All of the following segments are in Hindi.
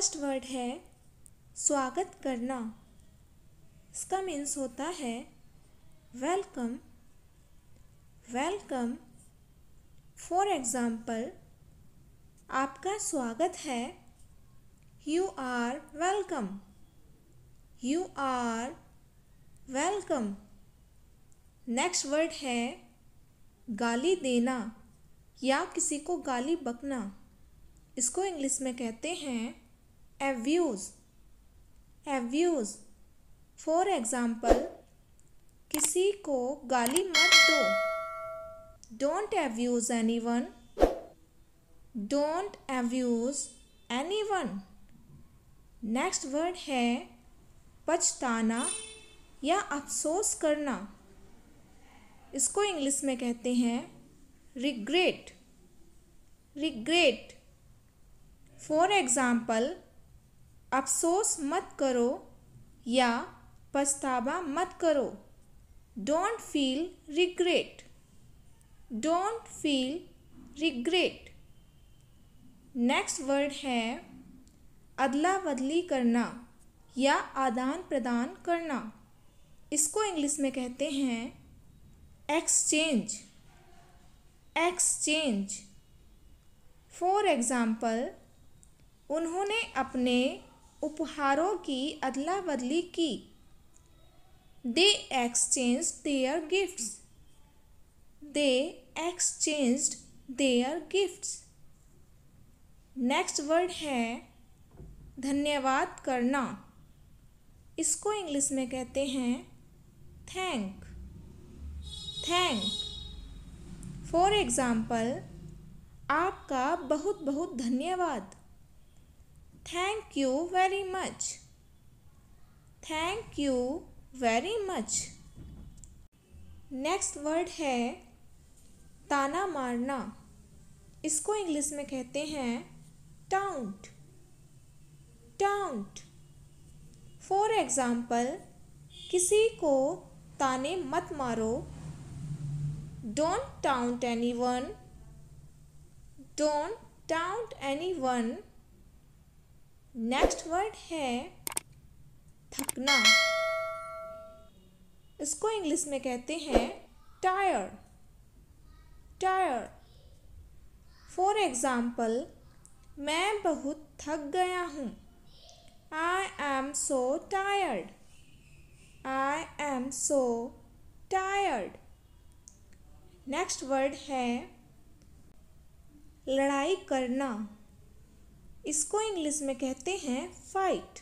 फर्स्ट वर्ड है स्वागत करना। इसका मीन्स होता है वेलकम। वेलकम। फॉर एग्जाम्पल, आपका स्वागत है। You are welcome. You are welcome. Next word है गाली देना या किसी को गाली बकना। इसको इंग्लिश में कहते हैं एब्यूज़। एब्यूज़। फॉर एग्जाम्पल, किसी को गाली मत दो। Don't abuse anyone. Don't abuse anyone. Next word है पछताना या अफसोस करना। इसको इंग्लिश में कहते हैं रिग्रेट। रिग्रेट। फॉर एग्जाम्पल, अफसोस मत करो या पछतावा मत करो। Don't feel regret. Don't feel regret. Next word है अदला बदली करना या आदान प्रदान करना। इसको इंग्लिश में कहते हैं एक्सचेंज। एक्सचेंज। फॉर एग्जाम्पल, उन्होंने अपने उपहारों की अदला बदली की। They exchanged their gifts. They exchanged their gifts. Next word है धन्यवाद करना। इसको इंग्लिश में कहते हैं थैंक। थैंक। फॉर एग्जाम्पल, आपका बहुत बहुत धन्यवाद। Thank you very much. Thank you very much. Next word है ताना मारना। इसको इंग्लिश में कहते हैं टाउंट। टाउंट। फॉर एग्जाम्पल, किसी को ताने मत मारो। Don't taunt anyone. Don't taunt anyone. Next word है थकना। इसको इंग्लिश में कहते हैं टायर्ड। टायर्ड। फॉर एग्जाम्पल, मैं बहुत थक गया हूँ। I am so tired. I am so tired. Next word है लड़ाई करना। इसको इंग्लिश में कहते हैं फाइट।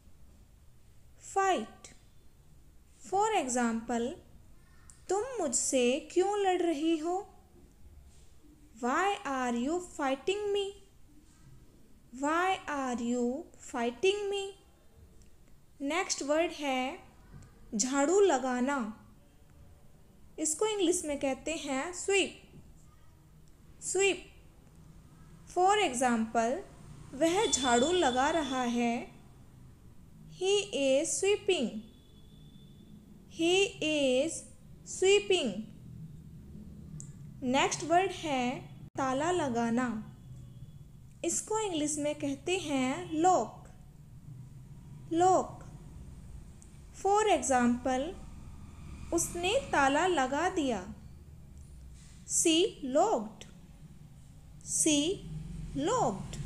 फाइट। फॉर एग्जाम्पल, तुम मुझसे क्यों लड़ रही हो? Why are you fighting me? Why are you fighting me? Next word है झाड़ू लगाना। इसको इंग्लिश में कहते हैं स्वीप। स्वीप। फॉर एग्जाम्पल, वह झाड़ू लगा रहा है। He is sweeping. He is sweeping. Next word है ताला लगाना। इसको इंग्लिश में कहते हैं लॉक। लॉक। फॉर एग्जाम्पल, उसने ताला लगा दिया। She locked. She locked.